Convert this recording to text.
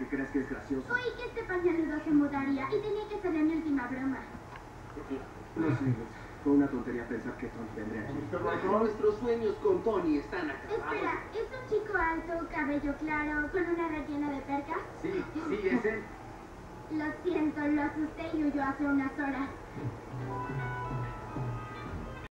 crees que es gracioso. Oí que este pañaludo se mudaría y tenía que ser mi última broma. No sé, fue una tontería pensar que Tony vendría aquí. Nuestros sueños con Tony están acabados. Espera, ¿es un chico alto, cabello claro, con una red llena de percas? Sí, es él. Lo siento, lo asusté y huyó hace unas horas.